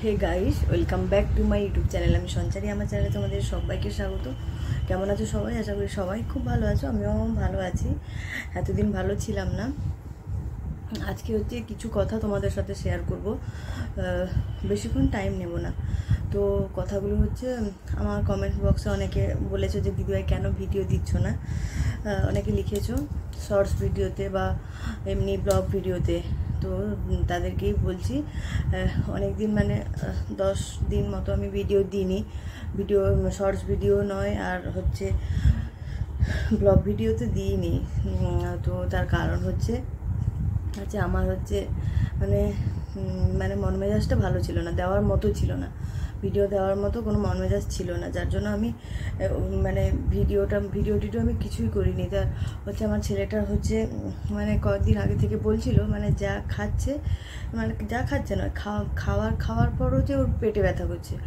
Hey guys, welcome back to my YouTube channel. আমি সঞ্চারী। আমার চ্যানেলে তোমাদের সবাইকে স্বাগত। কেমন আছো সবাই? আশা করি সবাই খুব ভালো আছো। আমিও ভালো আছি। এতদিন ভালো ছিলাম না। আজকে হচ্ছে কিছু কথা তোমাদের সাথে শেয়ার করব। বেশিক্ষণ টাইম নেব না। তো কথাগুলো হচ্ছে, আমার কমেন্ট বক্সে অনেকে বলেছো যে দিদিভাই কেন ভিডিও দিচ্ছ না। অনেকে লিখেছো শর্টস ভিডিওতে বা এমনি ব্লগ ভিডিওতে। তো তাদেরকেই বলছি, অনেক দিন মানে 10 দিন মতো আমি ভিডিও দিইনি। ভিডিও শর্টস ভিডিও নয়, আর হচ্ছে ব্লগ ভিডিওতে দিইনি। তো তার কারণ হচ্ছে আমার হচ্ছে মানে মানে মন মেজাজটা ভালো ছিল না, দেওয়ার মতো ছিল না, ভিডিও দেওয়ার মতো কোনো মন মেজাজ ছিল না। যার জন্য আমি মানে ভিডিও টিডিও আমি কিছুই করিনি। তা হচ্ছে আমার ছেলেটা হচ্ছে মানে কয়েকদিন আগে থেকে বলছিল, মানে যা খাচ্ছে, মানে যা খাচ্ছে নয়, খাওয়ার পরও যে ওর পেটে ব্যথা করছে।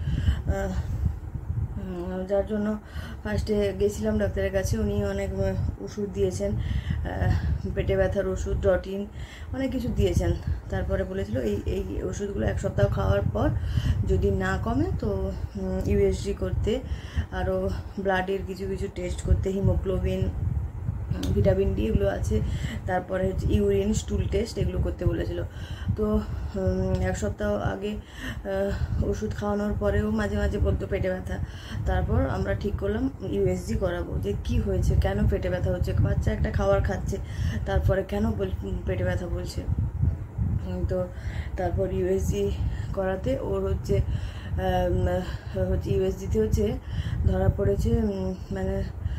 যার জন্য ফার্স্টে গেছিলাম ডাক্তারের কাছে। উনি অনেক ওষুধ দিয়েছেন, পেটে ব্যথার ওষুধ, ডটিন, অনেক কিছু দিয়েছেন। তারপরে বলেছিল এই ওষুধগুলো 1 সপ্তাহ খাওয়ার পর যদি না কমে তো ইউএসজি করতে, আরও ব্লাডের কিছু কিছু টেস্ট করতে, হিমোগ্লোবিন, ভিটামিন ডি এগুলো আছে, তারপরে হচ্ছে ইউরিন, স্টুল টেস্ট, এগুলো করতে বলেছিল। তো 1 সপ্তাহ আগে ওষুধ খাওয়ানোর পরেও মাঝে মাঝে বলতো পেটে ব্যথা। তারপর আমরা ঠিক করলাম ইউএসজি করাবো, যে কি হয়েছে, কেন পেটে ব্যথা হচ্ছে। বাচ্চা একটা খাবার খাচ্ছে, তারপরে কেন পেটে ব্যথা বলছে। তো তারপর ইউএসজি করাতে ওর হচ্ছে ইউএসজিতে হচ্ছে ধরা পড়েছে মানে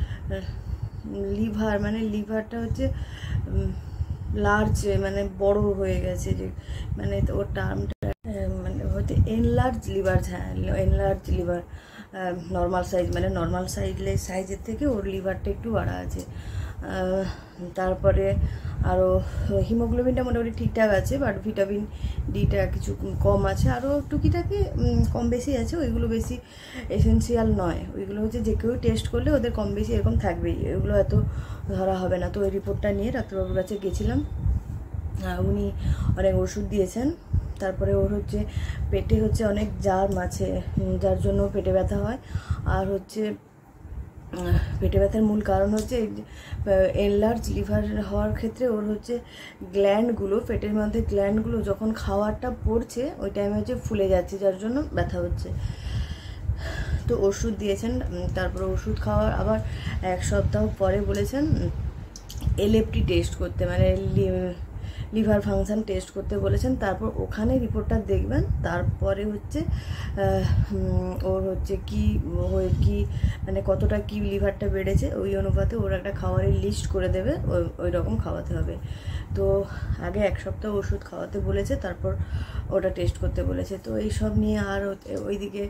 লিভারটা হচ্ছে লার্জ, মানে বড় হয়ে গেছে, যে মানে ওর টার্মটা মানে হচ্ছে এনলার্জ লিভার। হ্যাঁ, এনলার্জ লিভার। নর্মাল সাইজ, মানে নর্মাল সাইজের থেকে ওর লিভারটা একটু বাড়া আছে। তারপরে আরও হিমোগ্লোবিনটা মোটামুটি ঠিকঠাক আছে, বাট ভিটামিন ডিটা কিছু কম আছে। আরও টুকিটাকি কম বেশি আছে, ওইগুলো বেশি এসেন্সিয়াল নয়। ওইগুলো হচ্ছে যে কেউ টেস্ট করলে ওদের কম বেশি এরকম থাকবেই, ওইগুলো এত ধরা হবে না। তো ওই রিপোর্টটা নিয়ে ডাক্তারবাবুর কাছে গেছিলাম। উনি অনেক ওষুধ দিয়েছেন। তারপরে ওর হচ্ছে পেটে হচ্ছে অনেক জার্ম আছে, যার জন্য পেটে ব্যথা হয়। আর হচ্ছে পেটে ব্যথার মূল কারণ হচ্ছে এনলার্জ লিভার হওয়ার ক্ষেত্রে ওর হচ্ছে গ্ল্যান্ডগুলো, পেটের মধ্যে গ্ল্যান্ডগুলো যখন খাওয়ারটা পড়ছে ওই টাইমে হচ্ছে ফুলে যাচ্ছে, যার জন্য ব্যথা হচ্ছে। তো ওষুধ দিয়েছেন। তারপরে ওষুধ খাওয়ার আবার 1 সপ্তাহ পরে বলেছেন এলএফটি টেস্ট করতে, মানে লিভার ফাংশন টেস্ট করতে বলেছেন। তারপর ওখানে রিপোর্টটা দেখবেন। তারপরে হচ্ছে ওর হচ্ছে কি মানে কতটা কি লিভারটা বেড়েছে, ওই অনুপাতে ওর একটা খাবারের লিস্ট করে দেবে, ওই রকম খাওয়াতে হবে। তো আগে 1 সপ্তাহ ওষুধ খাওয়াতে বলেছে, তারপর ওটা টেস্ট করতে বলেছে। তো এইসব নিয়ে আর ওইদিকে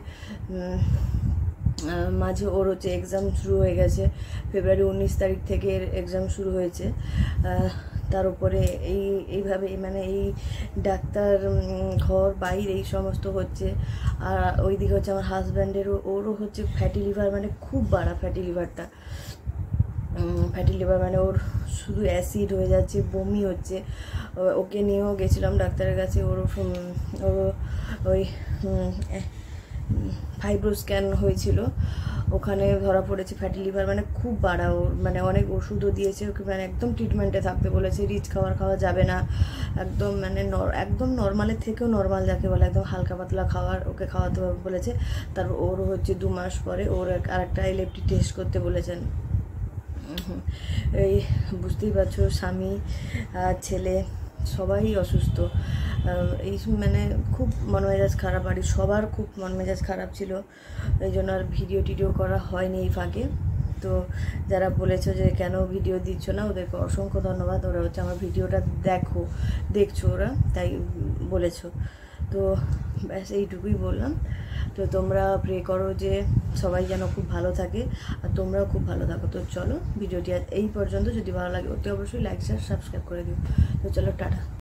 মাঝে ওর হচ্ছে এক্সাম শুরু হয়ে গেছে। ফেব্রুয়ারি 19 তারিখ থেকে এক্সাম শুরু হয়েছে। তার উপরে এইভাবে মানে এই ডাক্তার ঘর বাইরে এই সমস্ত হচ্ছে। আর ওইদিকে হচ্ছে আমার হাজব্যান্ডেরও, ওরও হচ্ছে ফ্যাটি লিভার, মানে খুব বাড়া ফ্যাটি লিভারটা। ফ্যাটি লিভার মানে ওর শুধু অ্যাসিড হয়ে যাচ্ছে, বমি হচ্ছে। ওকে নিয়েও গেছিলাম ডাক্তারের কাছে। ওর ওই ফাইব্রো স্ক্যান হয়েছিল, ওখানে ধরা পড়েছে ফ্যাটি লিভার, মানে খুব বাড়া। ওর মানে অনেক ওষুধও দিয়েছে ওকে, মানে একদম ট্রিটমেন্টে থাকতে বলেছে। রিচ খাওয়া যাবে না, একদম মানে একদম নর্মালের থেকেও নর্মাল যাকে বলে, একদম হালকা পাতলা খাবার ওকে খাওয়াতে বলেছে। তারপর ওর হচ্ছে 2 মাস পরে ওর আরেকটা এলএফটি টেস্ট করতে বলেছেন। এই বুঝতেই পারছো, স্বামী আর ছেলে সবাই অসুস্থ। এই মানে খুব মন মেজাজ খারাপ, বাড়ির সবার খুব মন মেজাজ খারাপ ছিল। এই জন্য আর ভিডিও টিডিও করা হয়নি এই ফাঁকে। তো যারা বলেছো যে কেন ভিডিও দিচ্ছ না, ওদেরকে অসংখ্য ধন্যবাদ। ওরা হচ্ছে আমার ভিডিওটা দেখছো ওরা, তাই বলেছো। তো ব্যাস এইটুকুই বললাম। তো তোমরা প্রে করো যে সবাই যেন খুব ভালো থাকে, আর তোমরাও খুব ভালো থাকো। তো চলো, ভিডিওটি এই পর্যন্ত। যদি ভালো লাগে অতি অবশ্যই লাইক শেয়ার সাবস্ক্রাইব করে দিও। তো চলো, টাটা।